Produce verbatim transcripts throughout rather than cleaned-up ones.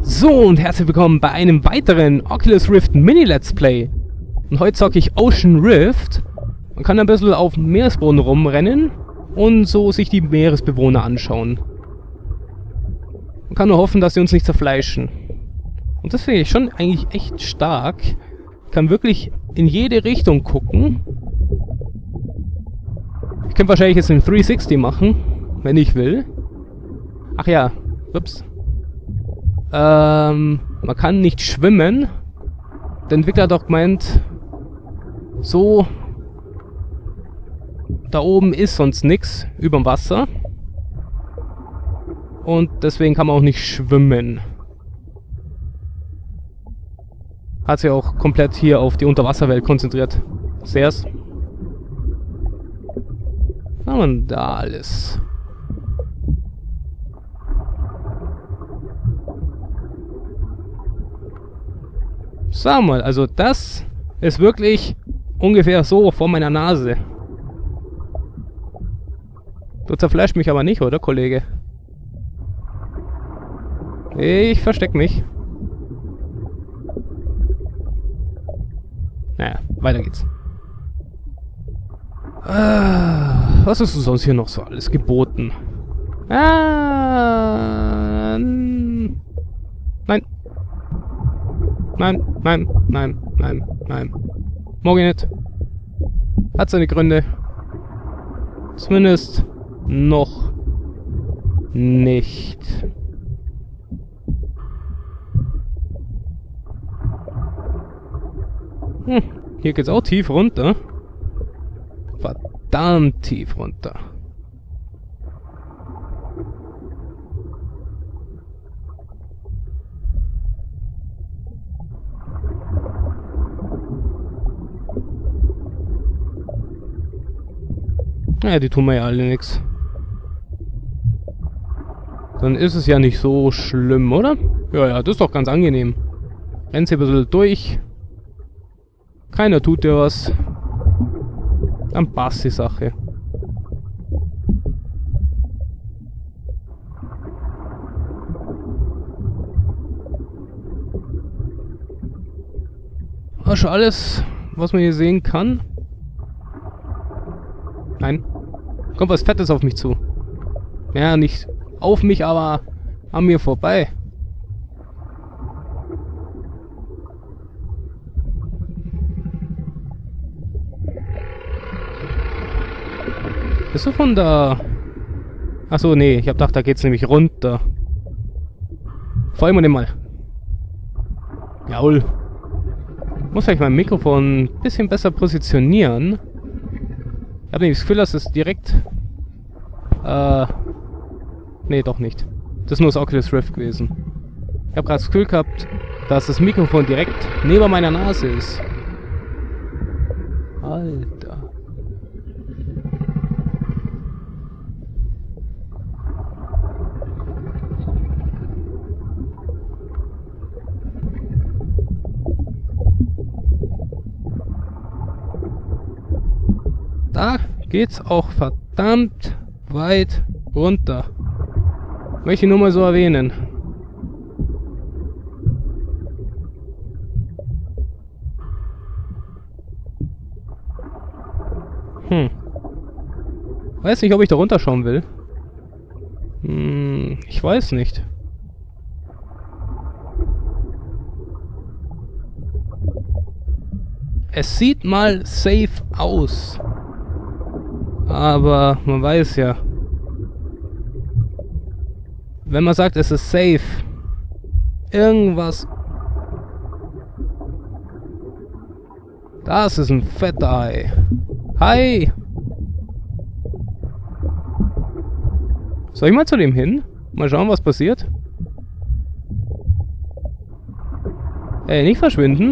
So, und herzlich willkommen bei einem weiteren Oculus Rift Mini Let's Play. Und heute zocke ich Ocean Rift. Man kann ein bisschen auf dem Meeresboden rumrennen und so sich die Meeresbewohner anschauen. Man kann nur hoffen, dass sie uns nicht zerfleischen. Und das finde ich schon eigentlich echt stark. Ich kann wirklich in jede Richtung gucken. Ich könnte wahrscheinlich jetzt einen dreihundertsechzig machen, wenn ich will. Ach ja, ups. Ähm, man kann nicht schwimmen. Der Entwickler hat doch gemeint, so, da oben ist sonst nichts überm Wasser. Und deswegen kann man auch nicht schwimmen. Hat sich auch komplett hier auf die Unterwasserwelt konzentriert. Sehr's. Was haben wir denn da alles? Sag mal, also das ist wirklich ungefähr so vor meiner Nase. Du zerfleischt mich aber nicht, oder, Kollege? Ich versteck mich. Naja, weiter geht's. Ah, was ist sonst hier noch so alles geboten? Ah, nein. Nein, nein, nein, nein, nein. Morgen nicht. Hat seine Gründe. Zumindest noch nicht. Hm, hier geht's auch tief runter. Verdammt tief runter. Naja, die tun mir ja alle nichts. Dann ist es ja nicht so schlimm, oder? Ja, ja, das ist doch ganz angenehm. Rennst hier ein bisschen durch. Keiner tut dir was. Dann passt die Sache. War schon alles, was man hier sehen kann. Nein. Kommt was Fettes auf mich zu. Ja, nicht auf mich, aber an mir vorbei. Bist du von da? Achso, nee, ich hab gedacht, da geht's nämlich runter. Folgen wir dem mal. Jawohl. Muss vielleicht mein Mikrofon ein bisschen besser positionieren. Ich habe nämlich das Gefühl, dass es direkt... Äh... Nee, doch nicht. Das ist nur das Oculus Rift gewesen. Ich habe gerade das Gefühl gehabt, dass das Mikrofon direkt neben meiner Nase ist. Alter. Da geht's auch verdammt weit runter. Möchte ich nur mal so erwähnen. Hm. Weiß nicht, ob ich da runterschauen will. Hm, ich weiß nicht. Es sieht mal safe aus. Aber man weiß ja, wenn man sagt, es ist safe, irgendwas... Das ist ein fetter Hai. Hai! Soll ich mal zu dem hin? Mal schauen, was passiert? Ey, nicht verschwinden.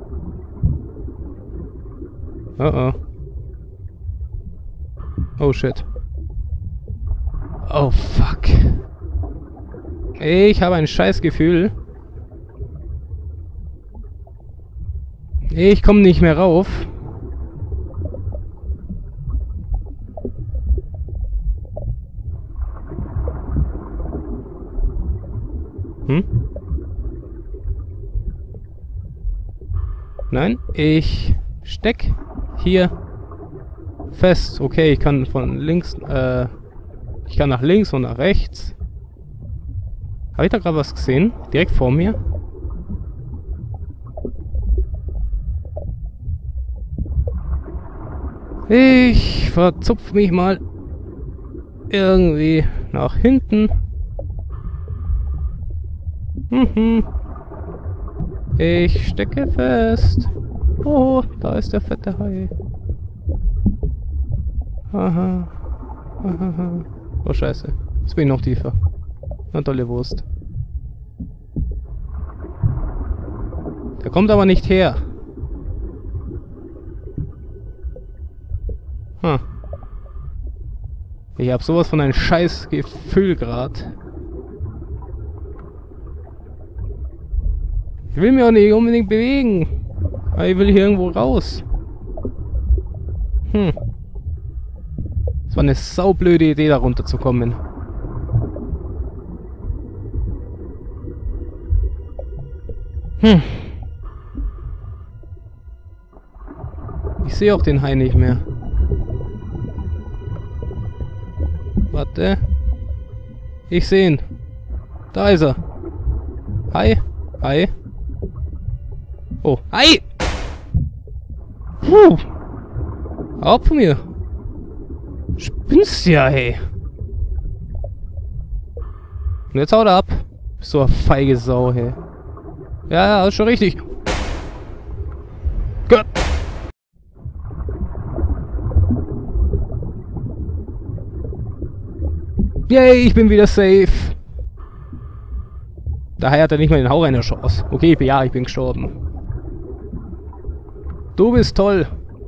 Oh oh. Oh shit. Oh fuck. Ich habe ein scheiß Gefühl. Ich komme nicht mehr rauf. Hm? Nein, ich steck hier fest. Okay, ich kann von links, äh, ich kann nach links und nach rechts. Habe ich da gerade was gesehen? Direkt vor mir? Ich verzupf mich mal irgendwie nach hinten. Mhm. Ich stecke fest. Oh, da ist der fette Hai. Aha. Aha. Oh, scheiße. Jetzt bin ich noch tiefer. Na, tolle Wurst. Der kommt aber nicht her. Hm. Ich hab sowas von einem scheiß Gefühl grad. Ich will mich auch nicht unbedingt bewegen. Aber ich will hier irgendwo raus. Hm. Das war eine saublöde Idee, da runterzukommen. Hm. Ich sehe auch den Hai nicht mehr. Warte. Ich sehe ihn. Da ist er. Hai. Hai. Oh. Hai! Puh. Hau ab von mir. Spinnst ja, hey. Und jetzt haut er ab. So eine feige Sau, hey. Ja, ja, ist schon richtig. Gott. Yay, ich bin wieder safe. Daher hat er nicht mal den Hauch eine Chance. Okay, ja, ich bin gestorben. Du bist toll.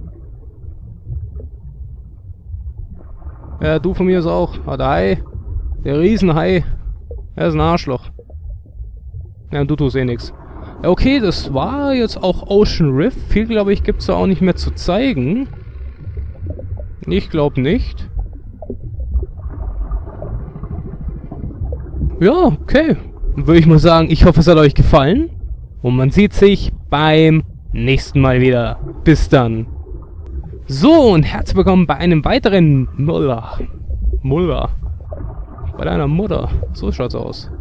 Ja, du von mir ist auch. Ah, der Hai. Der Riesenhai. Er ist ein Arschloch. Ja, du tust eh nix. Ja, okay, das war jetzt auch Ocean Rift. Viel, glaube ich, gibt es da auch nicht mehr zu zeigen. Ich glaube nicht. Ja, okay. Dann würde ich mal sagen, ich hoffe, es hat euch gefallen. Und man sieht sich beim nächsten Mal wieder. Bis dann. So, und herzlich willkommen bei einem weiteren Muller. Muller. Bei deiner Mutter. So schaut's aus.